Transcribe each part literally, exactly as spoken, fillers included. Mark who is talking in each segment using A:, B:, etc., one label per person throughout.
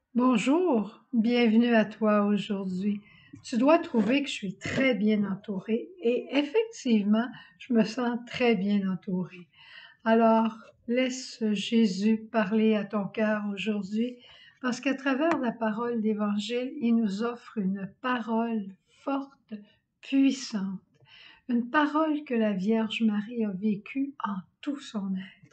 A: Bonjour, bienvenue à toi aujourd'hui. Tu dois trouver que je suis très bien entourée et effectivement, je me sens très bien entourée. Alors, laisse Jésus parler à ton cœur aujourd'hui parce qu'à travers la parole d'Évangile, il nous offre une parole forte, puissante, une parole que la Vierge Marie a vécue en tout son être.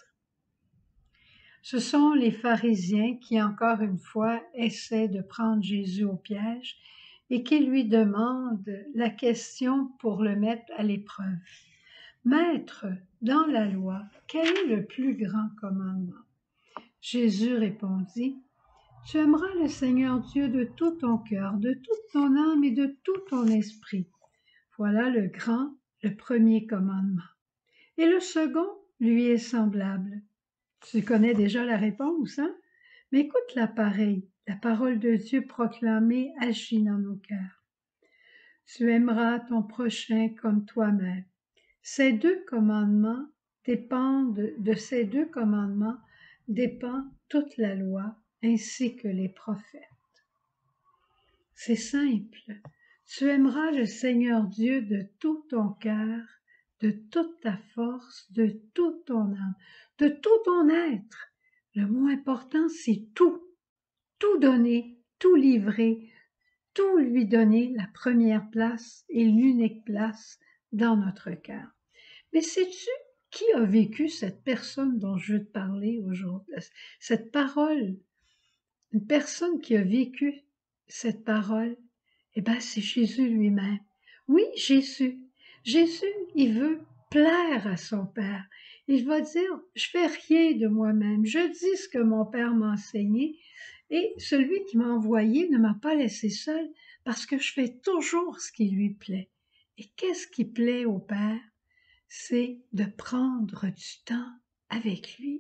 A: Ce sont les pharisiens qui, encore une fois, essaient de prendre Jésus au piège et qui lui demandent la question pour le mettre à l'épreuve. Maître, dans la loi, quel est le plus grand commandement? Jésus répondit, tu aimeras le Seigneur Dieu de tout ton cœur, de toute ton âme et de tout ton esprit. Voilà le grand, le premier commandement. Et le second lui est semblable. Tu connais déjà la réponse, hein? Mais écoute-la pareil. La parole de Dieu proclamée agit dans nos cœurs. Tu aimeras ton prochain comme toi-même. Ces deux commandements dépendent, de ces deux commandements dépend toute la loi ainsi que les prophètes. C'est simple. Tu aimeras le Seigneur Dieu de tout ton cœur, de toute ta force, de toute ton âme, de tout ton être. Le mot important, c'est tout. Tout donner, tout livrer, tout lui donner la première place et l'unique place dans notre cœur. Mais sais-tu qui a vécu cette personne dont je veux te parler aujourd'hui? Cette parole, une personne qui a vécu cette parole, eh bien, c'est Jésus lui-même. Oui, Jésus. Jésus, il veut plaire à son Père. Il va dire, je fais rien de moi-même. Je dis ce que mon Père m'a enseigné et celui qui m'a envoyé ne m'a pas laissé seul parce que je fais toujours ce qui lui plaît. Et qu'est-ce qui plaît au Père? C'est de prendre du temps avec lui.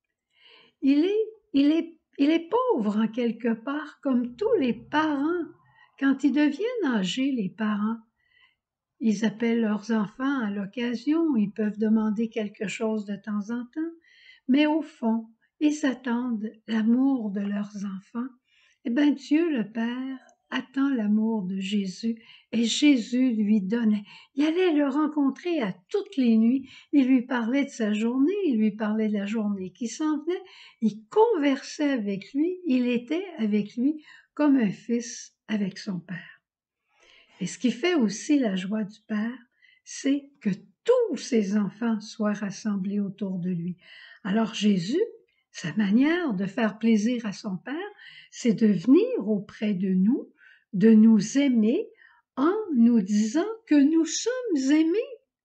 A: Il est, il est, il est pauvre en quelque part, comme tous les parents. Quand ils deviennent âgés, les parents, ils appellent leurs enfants à l'occasion, ils peuvent demander quelque chose de temps en temps, mais au fond, ils attendent l'amour de leurs enfants. Eh bien, Dieu le Père attend l'amour de Jésus et Jésus lui donnait. Il allait le rencontrer à toutes les nuits, il lui parlait de sa journée, il lui parlait de la journée qui s'en venait, il conversait avec lui, il était avec lui comme un fils avec son Père. Et ce qui fait aussi la joie du Père, c'est que tous ses enfants soient rassemblés autour de lui. Alors Jésus, sa manière de faire plaisir à son Père, c'est de venir auprès de nous, de nous aimer en nous disant que nous sommes aimés.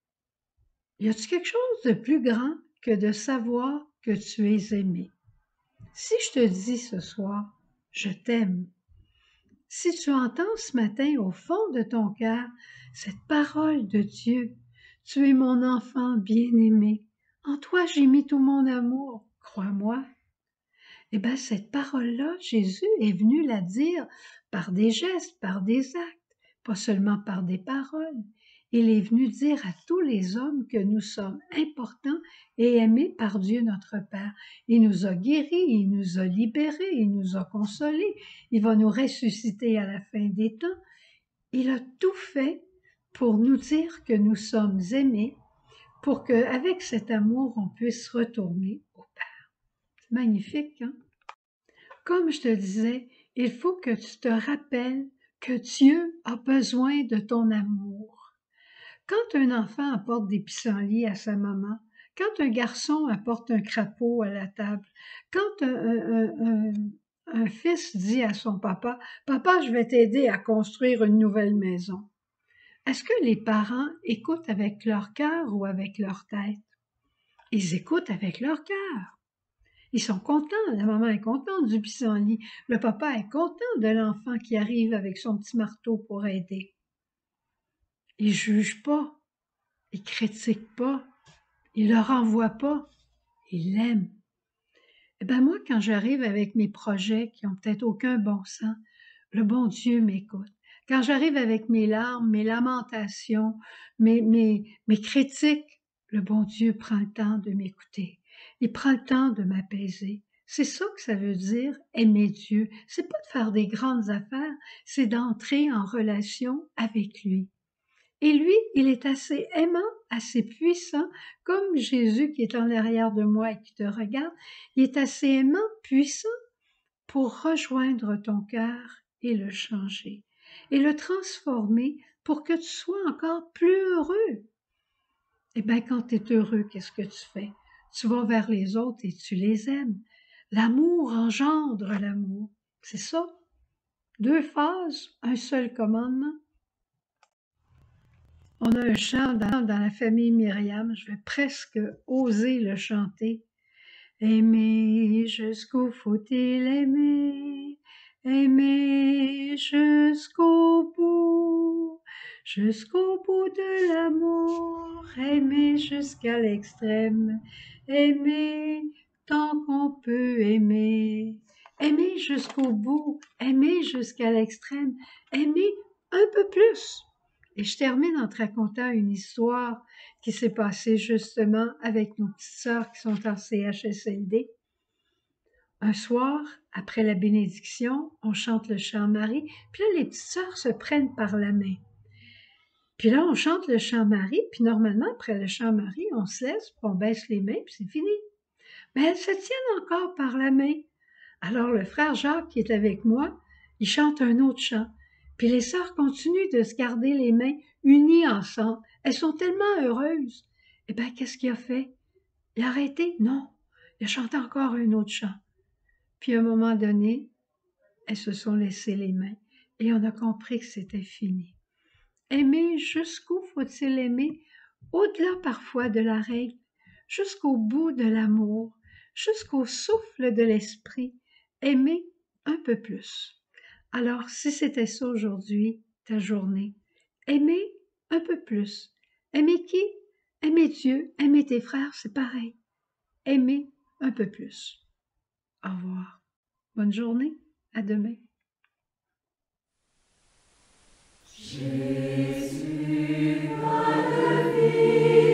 A: Y a-t-il quelque chose de plus grand que de savoir que tu es aimé? Si je te dis ce soir, je t'aime, si tu entends ce matin au fond de ton cœur cette parole de Dieu, tu es mon enfant bien-aimé, en toi j'ai mis tout mon amour, crois-moi. Eh bien, cette parole-là, Jésus est venu la dire par des gestes, par des actes, pas seulement par des paroles. Il est venu dire à tous les hommes que nous sommes importants et aimés par Dieu notre Père. Il nous a guéris, il nous a libérés, il nous a consolés, il va nous ressusciter à la fin des temps. Il a tout fait pour nous dire que nous sommes aimés, pour qu'avec cet amour, on puisse retourner au Père. C'est magnifique, hein? Comme je te disais, il faut que tu te rappelles que Dieu a besoin de ton amour. Quand un enfant apporte des pissenlits à sa maman, quand un garçon apporte un crapaud à la table, quand un, un, un, un fils dit à son papa, « Papa, je vais t'aider à construire une nouvelle maison », est-ce que les parents écoutent avec leur cœur ou avec leur tête? Ils écoutent avec leur cœur. Ils sont contents, la maman est contente du pissenlit, le papa est content de l'enfant qui arrive avec son petit marteau pour aider. Ils ne jugent pas, ils ne critiquent pas, ils ne le renvoient pas, ils l'aiment. Eh bien moi, quand j'arrive avec mes projets qui n'ont peut-être aucun bon sens, le bon Dieu m'écoute. Quand j'arrive avec mes larmes, mes lamentations, mes, mes, mes critiques, le bon Dieu prend le temps de m'écouter. Il prend le temps de m'apaiser. C'est ça que ça veut dire aimer Dieu. C'est pas de faire des grandes affaires, c'est d'entrer en relation avec lui. Et lui, il est assez aimant, assez puissant, comme Jésus qui est en arrière de moi et qui te regarde, il est assez aimant, puissant pour rejoindre ton cœur et le changer et le transformer pour que tu sois encore plus heureux. Eh bien, quand tu es heureux, qu'est-ce que tu fais? Tu vas vers les autres et tu les aimes. L'amour engendre l'amour. C'est ça. Deux phases, un seul commandement. On a un chant dans, dans la famille Myriam, je vais presque oser le chanter. Aimer jusqu'où faut-il aimer, aimer jusqu'au bout, jusqu'au bout de l'amour, aimer jusqu'à l'extrême, aimer tant qu'on peut aimer, aimer jusqu'au bout, aimer jusqu'à l'extrême, aimer un peu plus. Et je termine en te racontant une histoire qui s'est passée justement avec nos petites sœurs qui sont en C H S L D. Un soir, après la bénédiction, on chante le chant Marie, puis là, les petites sœurs se prennent par la main. Puis là, on chante le chant Marie, puis normalement, après le chant Marie, on se laisse, puis on baisse les mains, puis c'est fini. Mais elles se tiennent encore par la main. Alors le frère Jacques, qui est avec moi, il chante un autre chant. Puis les sœurs continuent de se garder les mains unies ensemble. Elles sont tellement heureuses. Eh bien, qu'est-ce qu'il a fait? Il a arrêté? Non. Il a chanté encore un autre chant. Puis à un moment donné, elles se sont laissées les mains et on a compris que c'était fini. Aimer jusqu'où faut-il aimer? Au-delà parfois de la règle, jusqu'au bout de l'amour, jusqu'au souffle de l'esprit, aimer un peu plus. Alors, si c'était ça aujourd'hui, ta journée, aimer un peu plus. Aimer qui? Aimer Dieu, aimer tes frères, c'est pareil. Aimer un peu plus. Au revoir. Bonne journée. À demain.
B: Jésus, ma vie.